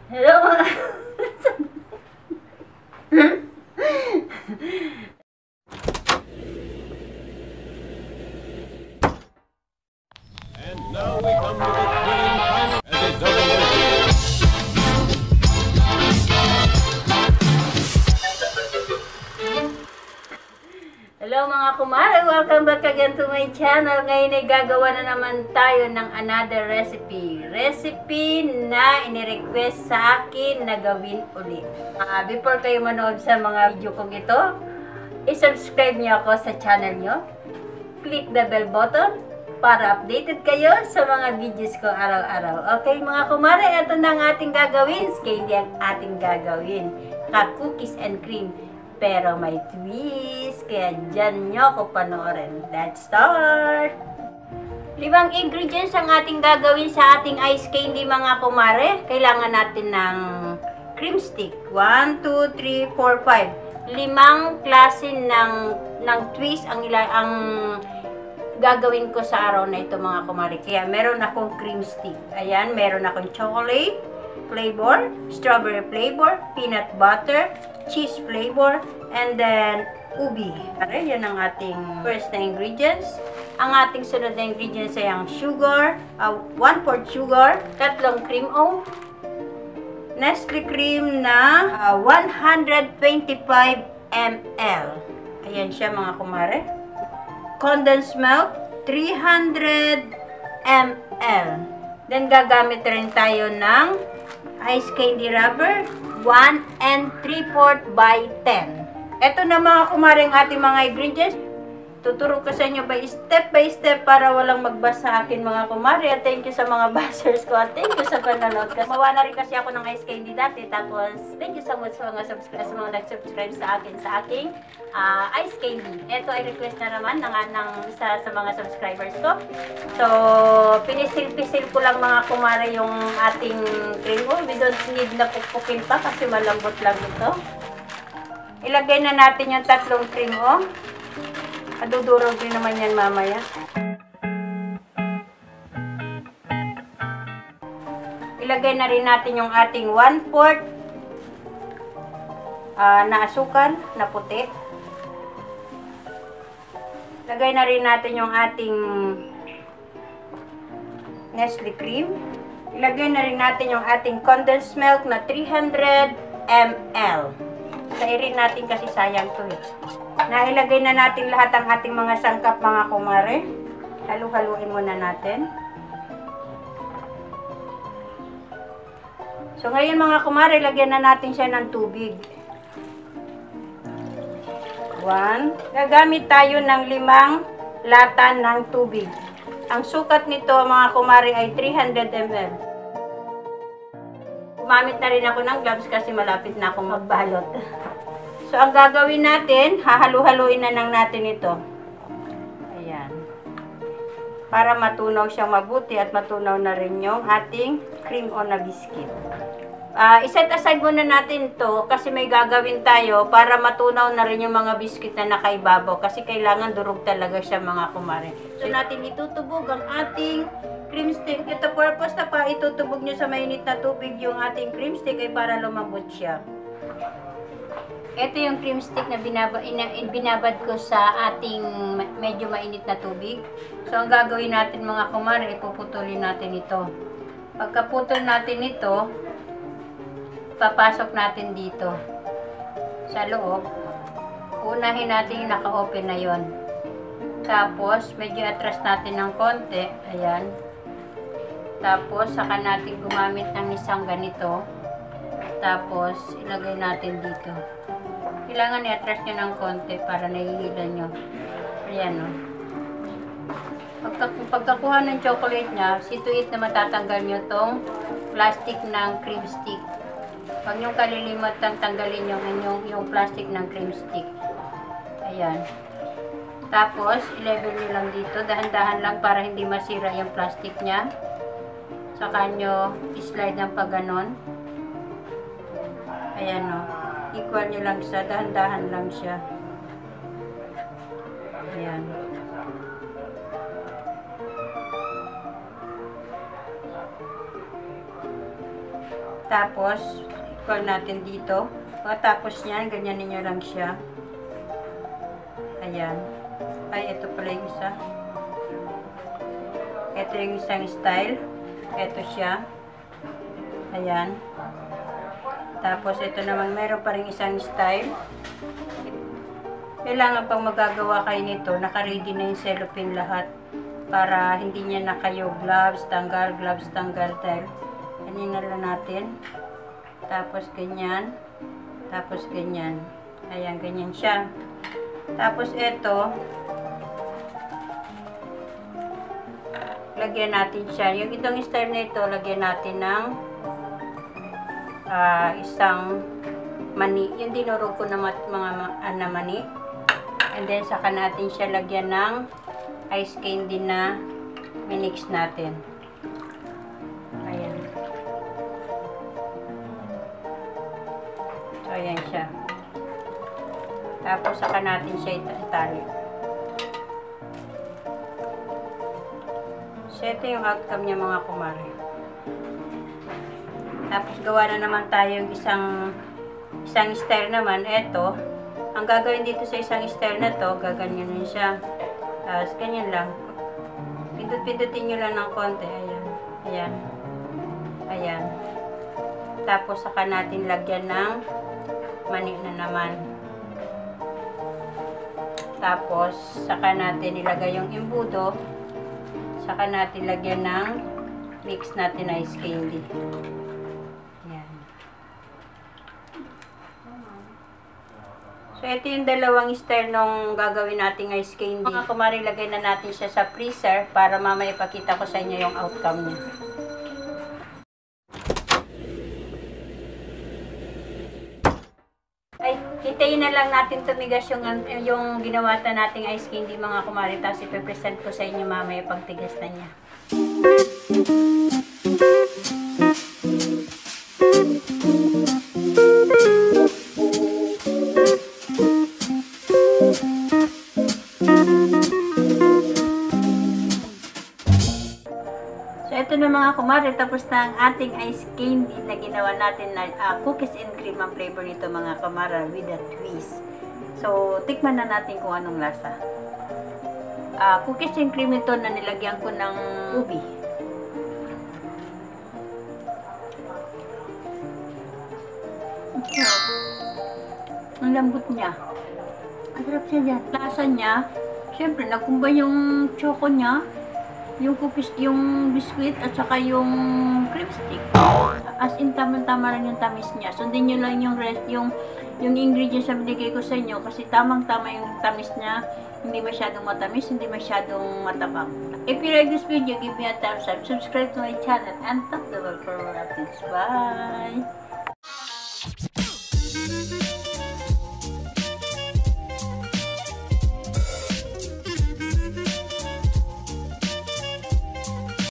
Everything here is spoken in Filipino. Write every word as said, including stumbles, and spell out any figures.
Hello mga... And now we come to the thrilling final as a double legend. Hello mga kumare! Welcome back again to my channel. Ngayon ay gagawa na naman tayo ng another recipe. Recipe na inirequest sa akin na gawin ulit. Uh, before kayo manood sa mga video kong ito, i-subscribe niyo ako sa channel niyo. Click the bell button para updated kayo sa mga videos ko araw-araw. Okay mga kumare, ito na ang ating gagawin. Candy ang ating gagawin. Ka-cookies and cream. Pero may twist, kaya dyan nyo ko panoorin. Let's start! Limang ingredients ang ating gagawin sa ating ice candy mga kumare. Kailangan natin ng cream stick. one, two, three, four, five. Limang klase ng, ng twist ang, ila, ang gagawin ko sa araw na ito mga kumare. Kaya meron akong cream stick. Ayan, meron akong chocolate flavor, strawberry flavor, peanut butter, cheese flavor, and then ubi. Yan ang ating first na ingredients. Ang ating sunod na ingredients ay ang sugar, uh, one fourth sugar, tatlong cream o, Nestle cream na uh, one hundred twenty-five milliliters. Ayan siya mga kumare. Condensed milk, three hundred milliliters. Then gagamit rin tayo ng ice candy rubber, one and three fourths by ten. Ito na mga kumaring ating mga ingredients. Tuturo ko sa inyo by step by step para walang magbasa sa akin mga kumari. At thank you sa mga bashers ko. At thank you sa panonood. Mawa na rin kasi ako ng ice candy dati. Tapos, thank you so much sa mga subscribers, sa mga nag-subscribe sa akin sa aking uh, ice candy. Ito ay request na naman ng, ng isa sa mga subscribers ko. So, pinisil-pisil ko lang mga kumari yung ating cream. Oh, we don't need na pukpukin pa kasi malambot lang ito. Ilagay na natin yung tatlong cream. Oh. Adudurog din naman yan mamaya. Ilagay na rin natin yung ating one fourth uh, na asukal na puti. Lagay na rin natin yung ating Nestle cream. Ilagay na rin natin yung ating condensed milk na three hundred milliliters. Sairin natin kasi sayang to eh. Nailagay na natin lahat ang ating mga sangkap mga kumare. Halu-haluin muna natin. So ngayon mga kumare, lagyan na natin siya ng tubig. One. Gagamit tayo ng limang lata ng tubig. Ang sukat nito mga kumare ay three hundred milliliters. Gumamit na rin ako ng gloves kasi malapit na akong magbalot. So, ang gagawin natin, hahalu-haluin na lang natin ito. Ayan. Para matunaw siyang mabuti at matunaw na rin yung ating cream o na biscuit. Uh, iset aside muna natin to kasi may gagawin tayo para matunaw na rin yung mga biscuit na nakaibabaw kasi kailangan durog talaga siya mga kumare. So, natin itutubog ang ating cream stick. Ito purpose na pa itutubog nyo sa mainit na tubig yung ating cream stick ay para lumambot siya. Ito yung cream stick na binaba, ina, binabad ko sa ating medyo mainit na tubig. So, ang gagawin natin mga kumare, ipuputulin natin ito. Pagkaputol natin ito, papasok natin dito sa loob. Unahin natin yung naka-open na yon. Tapos, medyo atras natin ng konti. Ayan. Tapos, saka natin gumamit ng isang ganito. Tapos, ilagay natin dito. Kailangan i-atras nyo ng konti para nahihila nyo. Ayan o. Pagka, pagkakuha ng chocolate nya, situit na matatanggal nyo tong plastic ng cream stick. Huwag nyo kalilimutang tanggalin yung, yung, yung plastic ng cream stick. Ayan. Tapos, i-level nyo lang dito. Dahan-dahan lang para hindi masira yung plastic nya. Saka nyo i-slide ng pagganon. Ayan o. Equal nyo lang siya. Dahan-dahan lang siya. Ayan. Tapos, equal natin dito. Tapos yan, ganyan ninyo lang siya. Ayan. Ay, ito pala yung isa. Ito yung isang style. Ito siya. Ayan. Tapos, ito naman, meron pa rin isang style. Kailangan pang magagawa kayo nito, naka-ready na yung cellophane lahat. Para hindi niya na kayo gloves, tanggal, gloves, tanggal, dahil ganyan na lang natin. Tapos, ganyan. Tapos, ganyan. Ayan, ganyan siya. Tapos, ito, lagyan natin siya. Yung itong style na ito, lagyan natin ng uh, isang mani. Yung dinurog ko na mga, mga uh, mani. And then, saka natin siya lagyan ng ice candy na minix natin. Ayan. So, ayan siya. Tapos, saka natin siya itali. So, ito yung outcome niya mga kumare. Tapos, gawa na naman tayong isang isang style naman. Ito, ang gagawin dito sa isang style na to, gaganyanin siya. Tapos, ganyan lang. Pindut-pindutin nyo lang ng konti. Ayan. Ayan. Ayan. Tapos, saka natin lagyan ng mani na naman. Tapos, saka natin ilagay yung imbudo. Saka natin lagyan ng mix natin ice candy. Ayan. So, ito yung dalawang style nung gagawin nating ice candy. Mga kumari, lagay na natin siya sa freezer para mamaya ipakita ko sa inyo yung outcome niya. Ay, hintayin na lang natin tumigas yung, yung ginawatan nating ice candy mga kumari. Tapos ipipresent ko sa inyo mamaya pagtigas na niya. So, ito na mga kumare, tapos na ang ating ice candy na ginawa natin na uh, cookies and cream ang flavor nito mga kumare with a twist. So, tikman na natin kung anong lasa. Uh, cookies and cream ito na nilagyan ko ng ubi. So, ang lambot niya. Ang sarap siya dyan. Lasa niya, syempre, nakumba yung choco niya. Yung cookies, yung biscuit, at saka yung cream stick. As in, tamang-tama lang yung tamis niya. Sundin nyo lang yung rest, yung, yung ingredients na binigay ko sa inyo. Kasi tamang-tama yung tamis niya. Hindi masyadong matamis, hindi masyadong matabang. If you like this video, give me a thumbs up. Subscribe to my channel and tap the bell for more updates. Bye!